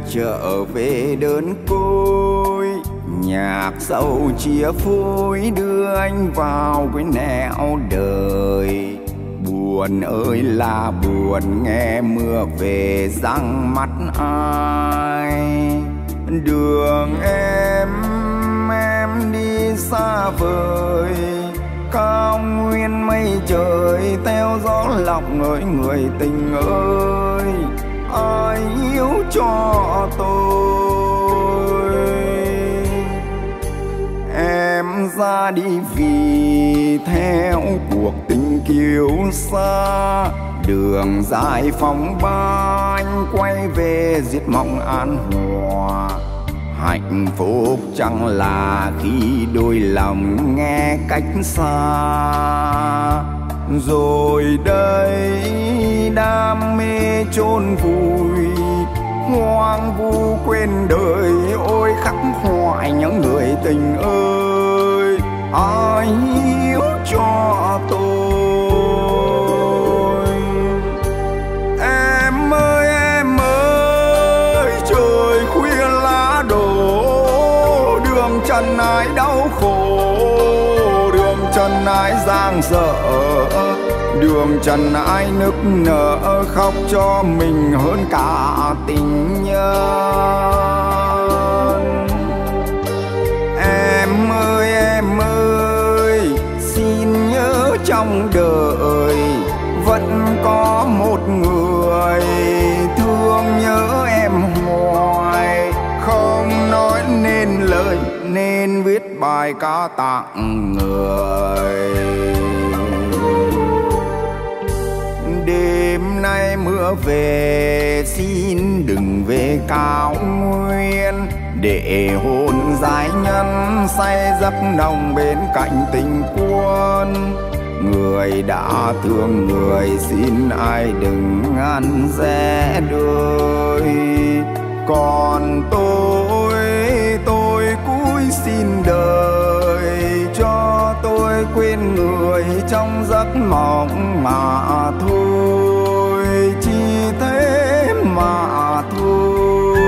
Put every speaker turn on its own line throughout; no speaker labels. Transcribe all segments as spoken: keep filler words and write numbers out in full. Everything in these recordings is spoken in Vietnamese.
trở về đơn côi. Nhạc sâu chia phối đưa anh vào cái nẻo đời. Buồn ơi là buồn nghe mưa về răng mắt ai. Đường em em đi xa vời, cao nguyên mây trời theo gió lòng ơi người tình ơi, ai yêu cho tôi. Em ra đi vì theo cuộc tình kiêu xa, đường dài phong ba anh quay về giết mong an hòa. Hạnh phúc chẳng là khi đôi lòng nghe cách xa. Rồi đây đam mê chôn vùi, hoang vu quên đời. Ôi khắc khoải những người tình ơi, ai yêu cho tôi. Em ơi em ơi, trời khuya lá đổ, đường trần ai đau khổ, đường trần ai giang dở, đường trần ai nức nở khóc cho mình hơn cả tình nhân. Em ơi em ơi, xin nhớ trong đời vẫn có một người thương nhớ em hoài. Không nói nên lời nên viết bài ca tặng người. Đêm nay mưa về xin đừng về cao nguyên, để hồn giải nhân say giấc nồng bên cạnh tình quân. Người đã thương người xin ai đừng ngăn rẽ đôi. Còn tôi, tôi cúi xin đời, cho tôi quên người trong giấc mộng mà thôi, chỉ thế mà thôi.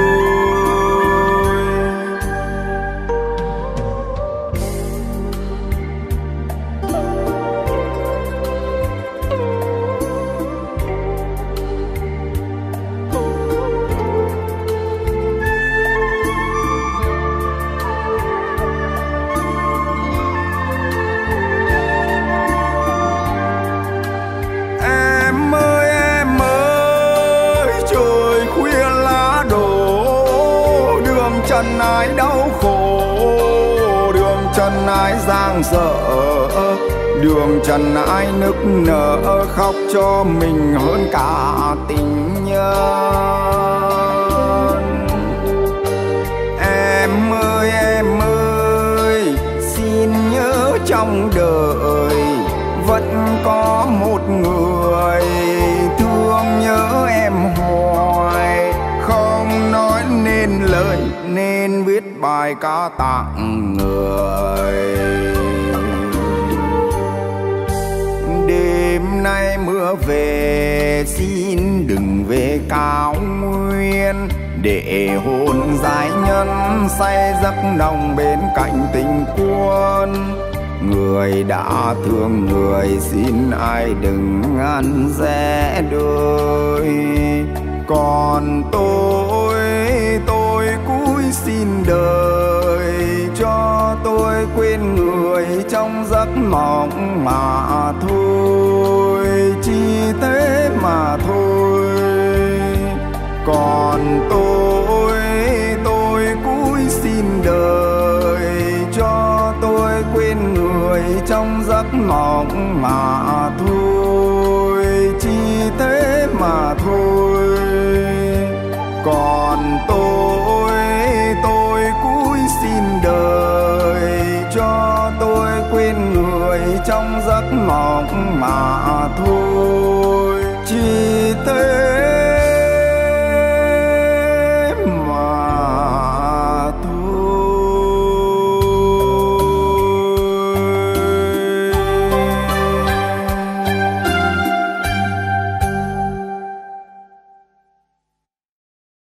Trần ai đau khổ, đường trần ai giang dở, đường trần ai nức nở khóc cho mình hơn cả tình nhân. Em ơi em ơi, xin nhớ trong đời vẫn có một người thương nhớ em hoài. Không nói nên lời nên viết bài ca tặng người. Đêm nay mưa về xin đừng về cao nguyên, để hồn giải nhân say giấc nồng bên cạnh tình quân. Người đã thương người xin ai đừng ngăn rẽ đôi. Còn tôi, tôi cúi xin đời, cho tôi quên người trong giấc mộng mà thôi, chỉ thế mà thôi. Còn tôi, tôi cúi xin đời, cho tôi quên người trong giấc mộng mà thôi, chỉ thế mà thôi. Còn tôi, tôi cúi xin đời, cho tôi quên người trong giấc mộng mà